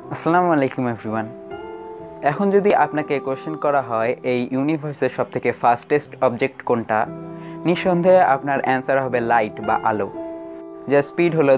আসসালামু আলাইকুম এভরিওয়ান। এখন যদি আপনাকে কোশ্চেন করা হয় এই ইউনিভার্সের সবথেকে ফাস্টেস্ট অবজেক্ট কোনটা, নিঃসন্দেহে আপনার অ্যান্সার হবে লাইট বা আলো, যার স্পিড হলো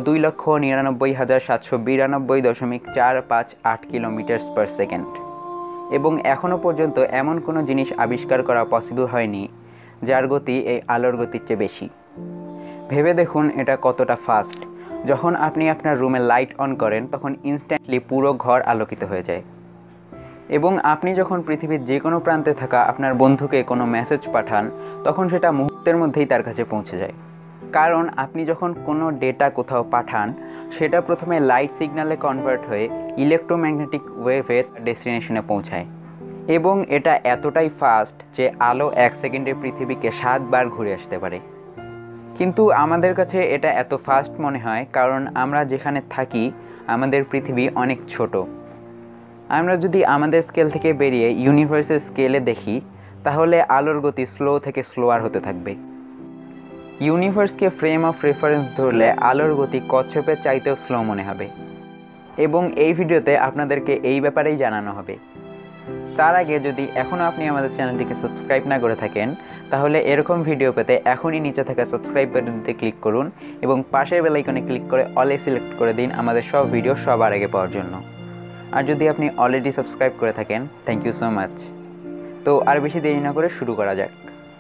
2,99,792.458 কিলোমিটার/সেকেন্ড। এবং এখনও পর্যন্ত এমন কোনো জিনিস আবিষ্কার করা পসিবল হয়নি যার গতি এই আলোর গতির চেয়ে বেশি। ভেবে দেখুন এটা কতটা ফাস্ট। যখন আপনি আপনার রুমে লাইট অন করেন তখন ইনস্ট্যান্টলি পুরো ঘর আলোকিত হয়ে যায়। এবং আপনি যখন পৃথিবীর যে কোনো প্রান্তে থাকা আপনার বন্ধুকে কোনো মেসেজ পাঠান তখন সেটা মুহূর্তের মধ্যেই তার কাছে পৌঁছে যায়। কারণ আপনি যখন কোনো ডেটা কোথাও পাঠান সেটা প্রথমে লাইট সিগন্যালে কনভার্ট হয়ে ইলেকট্রোম্যাগনেটিক ওয়েভে ডেস্টিনেশনে পৌঁছায়। এবং এটা এতটাই ফাস্ট যে আলো 1 সেকেন্ডে পৃথিবীকে 7 বার ঘুরে আসতে পারে। কিন্তু আমাদের কাছে এটা এত ফাস্ট মনে হয় কারণ আমরা যেখানে থাকি আমাদের পৃথিবী অনেক ছোট। আমরা যদি আমাদের স্কেল থেকে বেরিয়ে ইউনিভার্সের স্কেলে দেখি তাহলে আলোর গতি স্লো থেকে স্লোয়ার হতে থাকবে। ইউনিভার্সকে ফ্রেম অফ রেফারেন্স ধরলে আলোর গতি কচ্ছপের চাইতেও স্লো মনে হবে। এবং এই ভিডিওতে আপনাদেরকে এই ব্যাপারেই জানানো হবে। তার আগে যদি এখনও আপনি আমাদের চ্যানেলটিকে সাবস্ক্রাইব না করে থাকেন তাহলে এরকম ভিডিও পেতে এখনই নিচে থাকা সাবস্ক্রাইব বাটনটিতে ক্লিক করুন এবং পাশের বেল আইকনে ক্লিক করে অলে সিলেক্ট করে দিন আমাদের সব ভিডিও সবার আগে পাওয়ার জন্য। আর যদি আপনি অলরেডি সাবস্ক্রাইব করে থাকেন থ্যাংক ইউ সো মাচ। তো আর বেশি দেরি না করে শুরু করা যাক।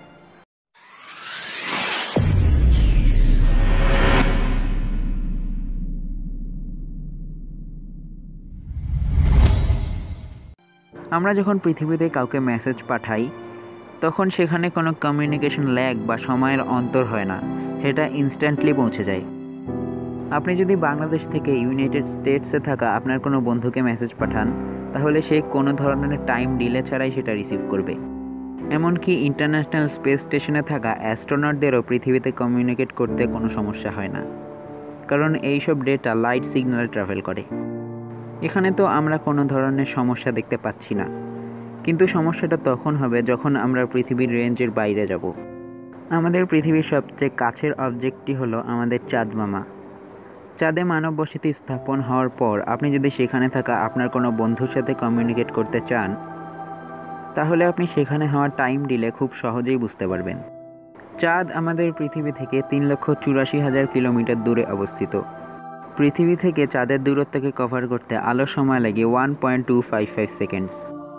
আমরা যখন পৃথিবীতে কাউকে মেসেজ পাঠাই তখন সেখানে কোনো কমিউনিকেশন ল্যাগ বা সময়ের অন্তর হয় না, সেটা ইনস্ট্যান্টলি পৌঁছে যায়। আপনি যদি বাংলাদেশ থেকে ইউনাইটেড স্টেটসে থাকা আপনার কোনো বন্ধুকে মেসেজ পাঠান তাহলে সে কোনো ধরনের টাইম ডিলে ছাড়াই সেটা রিসিভ করবে। এমনকি ইন্টারন্যাশনাল স্পেস স্টেশনে থাকা অ্যাস্ট্রোনটদেরও পৃথিবীতে কমিউনিকেট করতে কোনো সমস্যা হয় না, কারণ এইসব ডেটা লাইট সিগন্যালে ট্রাভেল করে। এখানে তো আমরা কোনো ধরনের সমস্যা দেখতে পাচ্ছি না, কিন্তু সমস্যাটা তখন হবে যখন আমরা পৃথিবীর রেঞ্জের বাইরে যাব। আমাদের পৃথিবীর সবচেয়ে কাছের অবজেক্টটি হলো আমাদের চাঁদ মামা। চাঁদে মানব বসতি স্থাপন হওয়ার পর আপনি যদি সেখানে থাকা আপনার কোনো বন্ধুর সাথে কমিউনিকেট করতে চান তাহলে আপনি সেখানে হওয়া টাইম ডিলে খুব সহজেই বুঝতে পারবেন। চাঁদ আমাদের পৃথিবী থেকে 3,84,000 কিলোমিটার দূরে অবস্থিত। পৃথিবী থেকে চাঁদের দূরত্বকে কভার করতে আলোর সময় লাগে 1.255 সেকেন্ডস।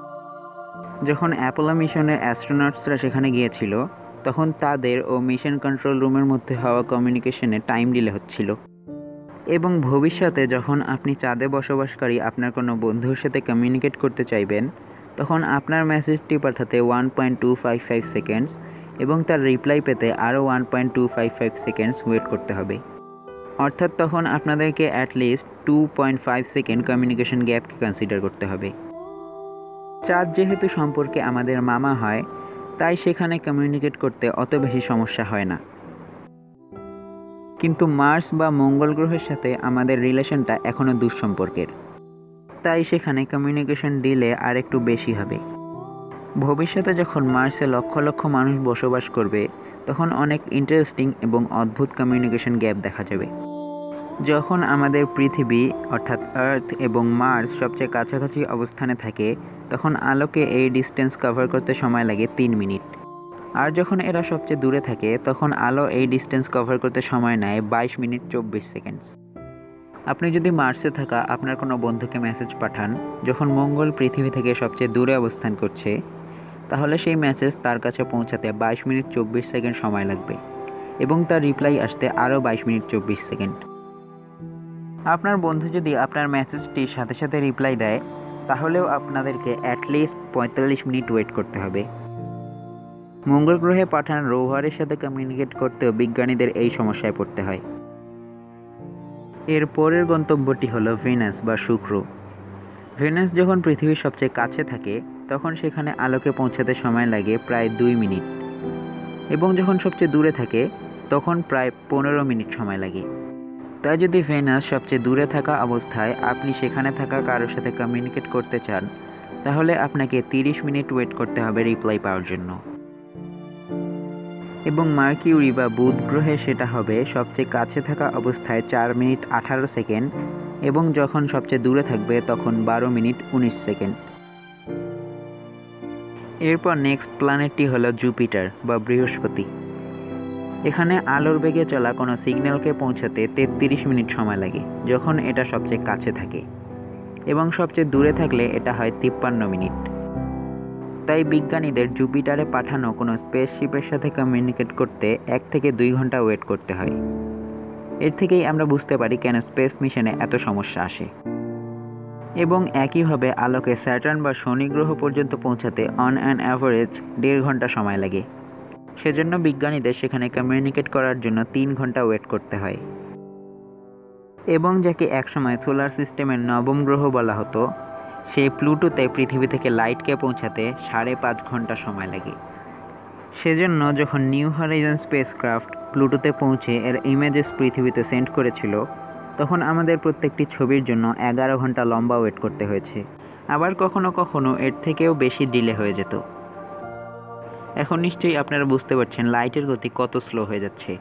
যখন অ্যাপোলো মিশনের অ্যাস্ট্রোনটসরা সেখানে গিয়েছিল তখন তাদের ও মিশন কন্ট্রোল রুমের মধ্যে হওয়া কমিউনিকেশনে টাইম ডিলে হচ্ছিল। এবং ভবিষ্যতে যখন আপনি চাঁদে বসবাসকারী আপনার কোনো বন্ধুর সাথে কমিউনিকেট করতে চাইবেন তখন আপনার মেসেজটি পাঠাতে 1.255 সেকেন্ডস এবং তার রিপ্লাই পেতে আরও 1.255 সেকেন্ডস ওয়েট করতে হবে। অর্থাৎ তখন আপনাদেরকে অ্যাটলিস্ট 2.5 সেকেন্ড কমিউনিকেশন গ্যাপকে কনসিডার করতে হবে। চাঁদ যেহেতু সম্পর্কে আমাদের মামা হয় তাই সেখানে কমিউনিকেট করতে অত বেশি সমস্যা হয় না। কিন্তু মার্স বা মঙ্গল গ্রহের সাথে আমাদের রিলেশনটা এখনও দুঃসম্পর্কের, তাই সেখানে কমিউনিকেশন ডিলে আর একটু বেশি হবে। ভবিষ্যতে যখন মার্সে লক্ষ লক্ষ মানুষ বসবাস করবে তখন অনেক ইন্টারেস্টিং এবং অদ্ভুত কমিউনিকেশন গ্যাপ দেখা যাবে। যখন আমাদের পৃথিবী অর্থাৎ আর্থ এবং মার্স সবচেয়ে কাছাকাছি অবস্থানে থাকে তখন আলোকে এই ডিস্টেন্স কভার করতে সময় লাগে 3 মিনিট। আর যখন এরা সবচেয়ে দূরে থাকে তখন আলো এই ডিস্টেন্স কভার করতে সময় নেয় 22 মিনিট 24 সেকেন্ডস। আপনি যদি মার্সে থাকা আপনার কোনো বন্ধুকে মেসেজ পাঠান যখন মঙ্গল পৃথিবী থেকে সবচেয়ে দূরে অবস্থান করছে তাহলে সেই মেসেজ তার কাছে পৌঁছাতে 22 মিনিট 24 সেকেন্ড সময় লাগবে এবং তার রিপ্লাই আসতে আরও 22 মিনিট 24 সেকেন্ড। আপনার বন্ধু যদি আপনার মেসেজটির সাথে সাথে রিপ্লাই দেয় তাহলেও আপনাদেরকে অ্যাটলিস্ট 45 মিনিট ওয়েট করতে হবে। মঙ্গল গ্রহে পাঠানো রোভারের সাথে কমিউনিকেট করতেও বিজ্ঞানীদের এই সমস্যায় পড়তে হয়। এর পরের গন্তব্যটি হলো ভেনাস বা শুক্র। ভেনাস যখন পৃথিবীর সবচেয়ে কাছে থাকে তখন সেখানে আলোকে পৌঁছাতে সময় লাগে প্রায় 2 মিনিট এবং যখন সবচেয়ে দূরে থাকে তখন প্রায় 15 মিনিট সময় লাগে। তাই যদি ভেনাস সবচেয়ে দূরে থাকা অবস্থায় আপনি সেখানে থাকা কারোর সাথে কমিউনিকেট করতে চান তাহলে আপনাকে 30 মিনিট ওয়েট করতে হবে রিপ্লাই পাওয়ার জন্য। এবং মার্কিউরি বা বুধ গ্রহে সেটা হবে সবচেয়ে কাছে থাকা অবস্থায় 4 মিনিট 18 সেকেন্ড এবং যখন সবচেয়ে দূরে থাকবে তখন 12 মিনিট 19 সেকেন্ড। এরপর নেক্সট প্ল্যানেটটি হলো জুপিটার বা বৃহস্পতি। এখানে আলোর বেগে চলা কোনো সিগন্যালকে পৌঁছাতে 33 মিনিট সময় লাগে যখন এটা সবচেয়ে কাছে থাকে, এবং সবচেয়ে দূরে থাকলে এটা হয় 53 মিনিট। তাই বিজ্ঞানীদের জুপিটারে পাঠানো কোনো স্পেসশিপের সাথে কমিউনিকেট করতে 1 থেকে 2 ঘন্টা ওয়েট করতে হয়। এর থেকেই আমরা বুঝতে পারি কেন স্পেস মিশনে এত সমস্যা আসে। এবং একইভাবে আলোকে স্যাটার্ন বা শনি গ্রহ পর্যন্ত পৌঁছাতে অন অ্যান অ্যাভারেজ 1.5 ঘন্টা সময় লাগে। সেজন্য বিজ্ঞানীদের সেখানে কমিউনিকেট করার জন্য 3 ঘন্টা ওয়েট করতে হয়। এবং যাকে একসময় সোলার সিস্টেমের 9ম গ্রহ বলা হতো, সেই প্লুটোতে পৃথিবী থেকে লাইটকে পৌঁছাতে 5.5 ঘন্টা সময় লাগে। সেজন্য যখন নিউ হরাইজন স্পেসক্রাফট প্লুটোতে পৌঁছে এর ইমেজেস পৃথিবীতে সেন্ড করেছিল, তখন আমাদের প্রত্যেকটি ছবির জন্য 11 ঘন্টা লম্বা ওয়েট করতে হয়েছে। আবার কখনো কখনো এর থেকেও বেশি ডিলে হয়ে যেত। এখন নিশ্চয়ই আপনারা বুঝতে পারছেন লাইটের গতি কত স্লো হয়ে যাচ্ছে।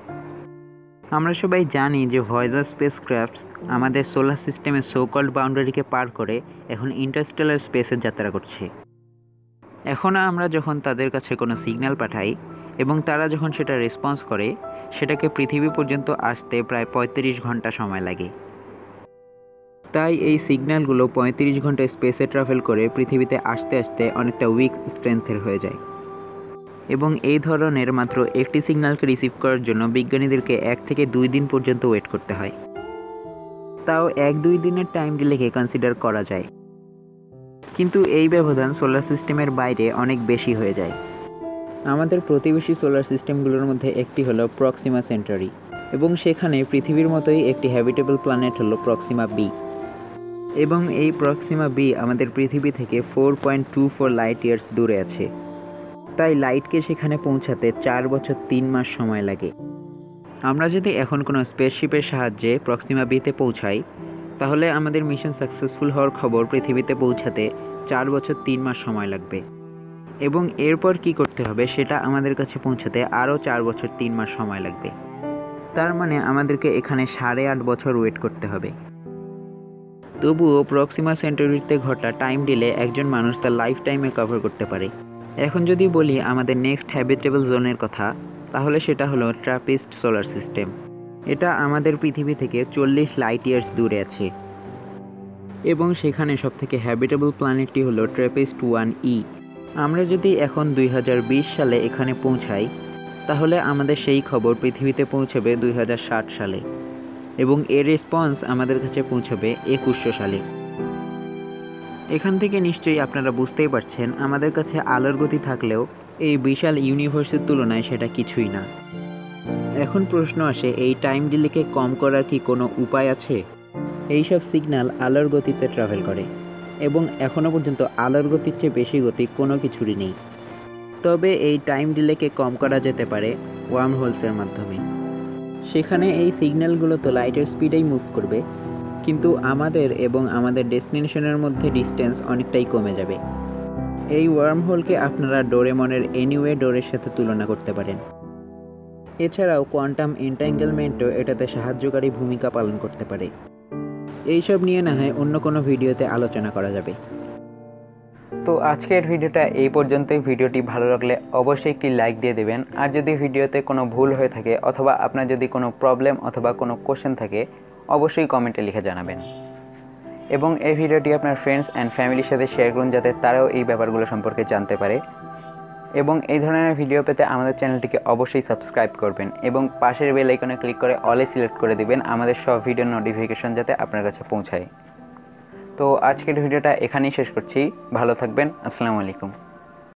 আমরা সবাই জানি যে ভয়েজার স্পেসক্রাফটস আমাদের সোলার সিস্টেমের সো-কল্ড বাউন্ডারিকে পার করে এখন ইন্টারস্টেলার স্পেসে যাত্রা করছে। এখন আমরা যখন তাদের কাছে কোনো সিগন্যাল পাঠাই এবং তারা যখন সেটা রেসপন্স করে, সেটাকে পৃথিবী পর্যন্ত আসতে প্রায় 35 ঘন্টা সময় লাগে। তাই এই সিগন্যালগুলো 35 ঘন্টা স্পেসে ট্রাভেল করে পৃথিবীতে আসতে আসতে অনেকটা উইক স্ট্রেংথের হয়ে যায়। এবং এই ধরনের মাত্র একটি সিগন্যালকে রিসিভ করার জন্য বিজ্ঞানীদেরকে 1 থেকে 2 দিন পর্যন্ত ওয়েট করতে হয়। তাও 1-2 দিনের টাইম ডিলেকে কনসিডার করা যায়, কিন্তু এই ব্যবধান সোলার সিস্টেমের বাইরে অনেক বেশি হয়ে যায়। আমাদের প্রতিবেশী সোলার সিস্টেমগুলোর মধ্যে একটি হলো প্রক্সিমা সেন্টারি, এবং সেখানে পৃথিবীর মতোই একটি হ্যাবিটেবল প্ল্যানেট হলো প্রক্সিমা বি। এবং এই প্রক্সিমা বি আমাদের পৃথিবী থেকে 4.24 লাইট ইয়ার্স দূরে আছে। তাই লাইটকে সেখানে পৌঁছাতে 4 বছর 3 মাস সময় লাগে। আমরা যদি এখন কোনো স্পেসশিপের সাহায্যে প্রক্সিমা বিতে পৌঁছাই, তাহলে আমাদের মিশন সাকসেসফুল হওয়ার খবর পৃথিবীতে পৌঁছাতে 4 বছর 3 মাস সময় লাগবে। এবং এরপর কি করতে হবে সেটা আমাদের কাছে পৌঁছাতে আরও 4 বছর 3 মাস সময় লাগবে। তার মানে আমাদেরকে এখানে 8.5 বছর ওয়েট করতে হবে। তবুও প্রক্সিমা সেন্টারিতে ঘটা টাইম ডিলে একজন মানুষ তার লাইফ টাইমে কভার করতে পারে। এখন যদি বলি আমাদের নেক্সট হ্যাবিটেবল জোনের কথা, তাহলে সেটা হলো ট্র্যাপিস্ট সোলার সিস্টেম। এটা আমাদের পৃথিবী থেকে 40 লাইট ইয়ার্স দূরে আছে, এবং সেখানে সবথেকে হ্যাবিটেবল প্ল্যানেটটি হলো ট্র্যাপিস্ট 1e। আমরা যদি এখন 2020 সালে এখানে পৌঁছাই, তাহলে আমাদের সেই খবর পৃথিবীতে পৌঁছবে 2060 সালে, এবং এর রেসপন্স আমাদের কাছে পৌঁছবে 2100 সালে। এখান থেকে নিশ্চয়ই আপনারা বুঝতেই পারছেন আমাদের কাছে আলোর গতি থাকলেও এই বিশাল ইউনিভার্সের তুলনায় সেটা কিছুই না। এখন প্রশ্ন আসে, এই টাইম ডিলেকে কম করার কি কোনো উপায় আছে? এইসব সিগন্যাল আলোর গতিতে ট্রাভেল করে, এবং এখনও পর্যন্ত আলোর গতির চেয়ে বেশি গতি কোনো কিছুরই নেই। তবে এই টাইম ডিলেকে কম করা যেতে পারে ওয়ার্ম হোলসের মাধ্যমে। সেখানে এই সিগন্যালগুলো তো লাইটের স্পিডেই মুভ করবে, কিন্তু আমাদের এবং আমাদের ডেস্টিনেশনের মধ্যে ডিস্টেন্স অনেকটাই কমে যাবে। এই ওয়ার্ম হোলকে আপনারা ডোরেমনের এনিওয়ে ডোরের সাথে তুলনা করতে পারেন। এছাড়াও কোয়ান্টাম এন্টাঙ্গেলমেন্টও এটাতে সাহায্যকারী ভূমিকা পালন করতে পারে। এইসব নিয়ে না হয় অন্য কোনো ভিডিওতে আলোচনা করা যাবে। তো আজকের ভিডিওটা এই পর্যন্তই। ভিডিওটি ভালো লাগলে অবশ্যই একটি লাইক দিয়ে দেবেন। আর যদি ভিডিওতে কোনো ভুল হয়ে থাকে অথবা আপনার যদি কোনো প্রবলেম অথবা কোনো কোশ্চেন থাকে, অবশ্যই কমেন্টে লিখে জানাবেন। এবং এই ভিডিওটি আপনার ফ্রেন্ডস অ্যান্ড ফ্যামিলির সাথে শেয়ার করুন, যাতে তারাও এই ব্যাপারগুলো সম্পর্কে জানতে পারে। এবং এই ধরনের ভিডিও পেতে আমাদের চ্যানেলটিকে অবশ্যই সাবস্ক্রাইব করবেন, এবং পাশের বেল আইকনে ক্লিক করে অলে সিলেক্ট করে দিবেন আমাদের সব ভিডিওর নোটিফিকেশন যাতে আপনার কাছে পৌঁছায়। তো আজকের ভিডিওটা এখানেই শেষ করছি। ভালো থাকবেন। আসসালামু আলাইকুম।